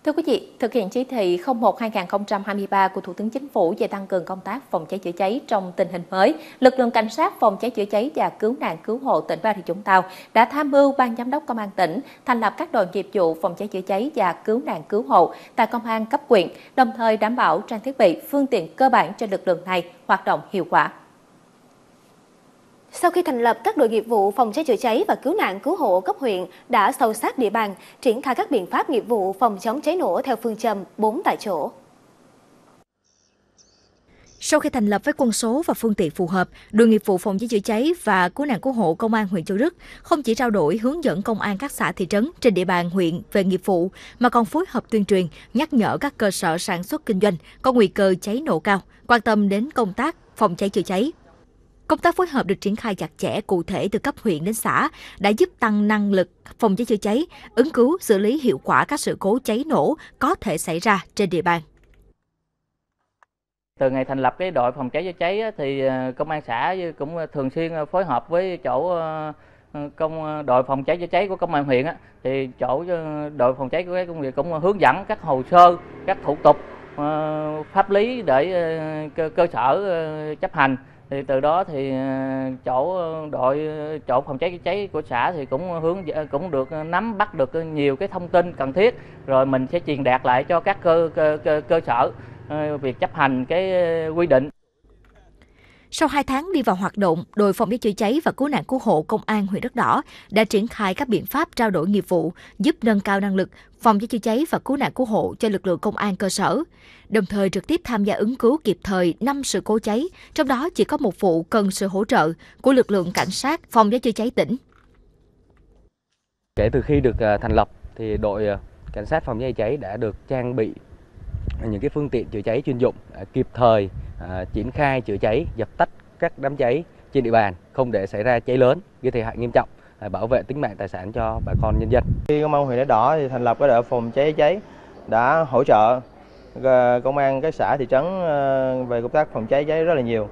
Thưa quý vị, thực hiện chỉ thị 01/2023 của Thủ tướng Chính phủ về tăng cường công tác phòng cháy chữa cháy trong tình hình mới, lực lượng cảnh sát phòng cháy chữa cháy và cứu nạn cứu hộ tỉnh Bà Rịa Vũng Tàu đã tham mưu Ban Giám đốc Công an tỉnh thành lập các đội nghiệp vụ phòng cháy chữa cháy và cứu nạn cứu hộ tại công an cấp huyện, đồng thời đảm bảo trang thiết bị, phương tiện cơ bản cho lực lượng này hoạt động hiệu quả. Sau khi thành lập, các đội nghiệp vụ phòng cháy chữa cháy và cứu nạn cứu hộ cấp huyện đã sâu sát địa bàn, triển khai các biện pháp nghiệp vụ phòng chống cháy nổ theo phương châm 4 tại chỗ. Sau khi thành lập với quân số và phương tiện phù hợp, đội nghiệp vụ phòng cháy chữa cháy và cứu nạn cứu hộ công an huyện Châu Đức không chỉ trao đổi hướng dẫn công an các xã thị trấn trên địa bàn huyện về nghiệp vụ, mà còn phối hợp tuyên truyền, nhắc nhở các cơ sở sản xuất kinh doanh có nguy cơ cháy nổ cao, quan tâm đến công tác phòng cháy chữa cháy. Công tác phối hợp được triển khai chặt chẽ, cụ thể từ cấp huyện đến xã đã giúp tăng năng lực phòng cháy chữa cháy, ứng cứu, xử lý hiệu quả các sự cố cháy nổ có thể xảy ra trên địa bàn. Từ ngày thành lập cái đội phòng cháy chữa cháy thì công an xã cũng thường xuyên phối hợp với chỗ đội phòng cháy chữa cháy của công an huyện thì chỗ đội phòng cháy chữa cháy công việc cũng hướng dẫn các hồ sơ, các thủ tục pháp lý để cơ sở chấp hành. Thì từ đó thì chỗ phòng cháy chữa cháy của xã thì cũng được nắm bắt được nhiều cái thông tin cần thiết, rồi mình sẽ truyền đạt lại cho các cơ sở việc chấp hành cái quy định. Sau 2 tháng đi vào hoạt động, đội phòng cháy chữa cháy và cứu nạn cứu hộ công an huyện Đất Đỏ đã triển khai các biện pháp trao đổi nghiệp vụ giúp nâng cao năng lực phòng cháy chữa cháy và cứu nạn cứu hộ cho lực lượng công an cơ sở, đồng thời trực tiếp tham gia ứng cứu kịp thời 5 sự cố cháy, trong đó chỉ có một vụ cần sự hỗ trợ của lực lượng cảnh sát phòng cháy chữa cháy tỉnh. Kể từ khi được thành lập thì đội cảnh sát phòng cháy chữa cháy đã được trang bị những cái phương tiện chữa cháy chuyên dụng, kịp thời triển khai chữa cháy, dập tắt các đám cháy trên địa bàn, không để xảy ra cháy lớn gây thiệt hại nghiêm trọng, bảo vệ tính mạng tài sản cho bà con nhân dân. Khi công an huyện Đất Đỏ thì thành lập cái đội phòng cháy cháy đã hỗ trợ công an các xã thị trấn về công tác phòng cháy cháy rất là nhiều.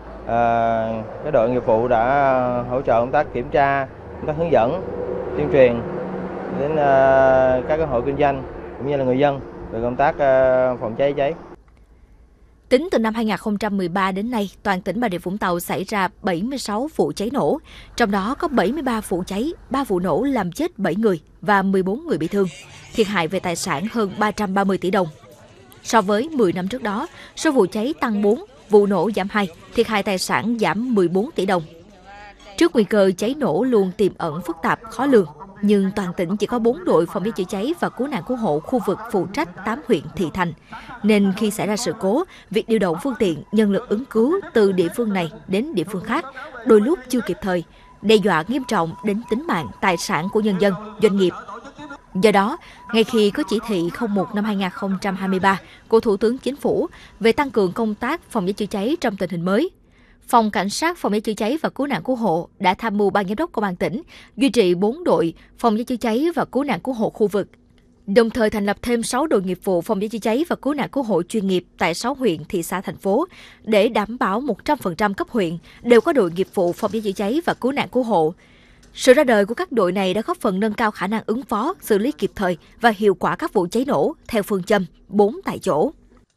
Cái đội nghiệp vụ đã hỗ trợ công tác kiểm tra, công tác hướng dẫn, tuyên truyền đến các hộ kinh doanh cũng như là người dân về công tác phòng cháy cháy. Tính từ năm 2013 đến nay, toàn tỉnh Bà Rịa Vũng Tàu xảy ra 76 vụ cháy nổ, trong đó có 73 vụ cháy, 3 vụ nổ làm chết 7 người và 14 người bị thương, thiệt hại về tài sản hơn 330 tỷ đồng. So với 10 năm trước đó, số vụ cháy tăng 4, vụ nổ giảm 2, thiệt hại tài sản giảm 14 tỷ đồng. Trước nguy cơ cháy nổ luôn tiềm ẩn phức tạp, khó lường, nhưng toàn tỉnh chỉ có 4 đội phòng cháy chữa cháy và cứu nạn cứu hộ khu vực phụ trách 8 huyện, thị thành. Nên khi xảy ra sự cố, việc điều động phương tiện, nhân lực ứng cứu từ địa phương này đến địa phương khác đôi lúc chưa kịp thời, đe dọa nghiêm trọng đến tính mạng, tài sản của nhân dân, doanh nghiệp. Do đó, ngay khi có chỉ thị 01/2023 của Thủ tướng Chính phủ về tăng cường công tác phòng cháy chữa cháy trong tình hình mới, Phòng Cảnh sát phòng cháy chữa cháy và cứu nạn cứu hộ đã tham mưu Ban Giám đốc Công an tỉnh duy trì 4 đội phòng cháy chữa cháy và cứu nạn cứu hộ khu vực, đồng thời thành lập thêm 6 đội nghiệp vụ phòng cháy chữa cháy và cứu nạn cứu hộ chuyên nghiệp tại 6 huyện, thị xã, thành phố để đảm bảo 100% cấp huyện đều có đội nghiệp vụ phòng cháy chữa cháy và cứu nạn cứu hộ. Sự ra đời của các đội này đã góp phần nâng cao khả năng ứng phó, xử lý kịp thời và hiệu quả các vụ cháy nổ theo phương châm 4 tại chỗ.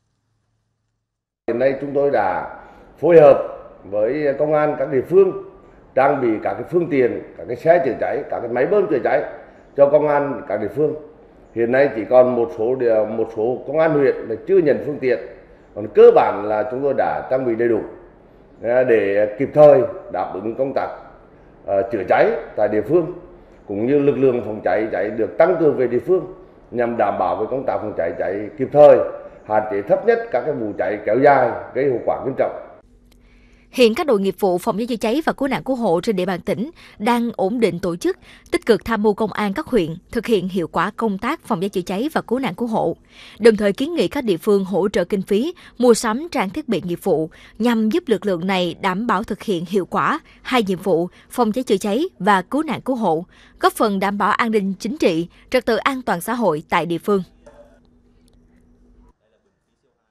Hiện nay chúng tôi đã phối hợp với công an các địa phương trang bị các cái phương tiện, các cái xe chữa cháy, các cái máy bơm chữa cháy cho công an các địa phương. Hiện nay chỉ còn một số công an huyện là chưa nhận phương tiện, còn cơ bản là chúng tôi đã trang bị đầy đủ để kịp thời đáp ứng công tác chữa cháy tại địa phương, cũng như lực lượng phòng cháy cháy được tăng cường về địa phương nhằm đảm bảo về công tác phòng cháy cháy kịp thời, hạn chế thấp nhất các cái vụ cháy kéo dài gây hậu quả nghiêm trọng. Hiện các đội nghiệp vụ phòng cháy chữa cháy và cứu nạn cứu hộ trên địa bàn tỉnh đang ổn định tổ chức, tích cực tham mưu công an các huyện thực hiện hiệu quả công tác phòng cháy chữa cháy và cứu nạn cứu hộ, đồng thời kiến nghị các địa phương hỗ trợ kinh phí mua sắm trang thiết bị nghiệp vụ nhằm giúp lực lượng này đảm bảo thực hiện hiệu quả 2 nhiệm vụ phòng cháy chữa cháy và cứu nạn cứu hộ, góp phần đảm bảo an ninh chính trị, trật tự an toàn xã hội tại địa phương.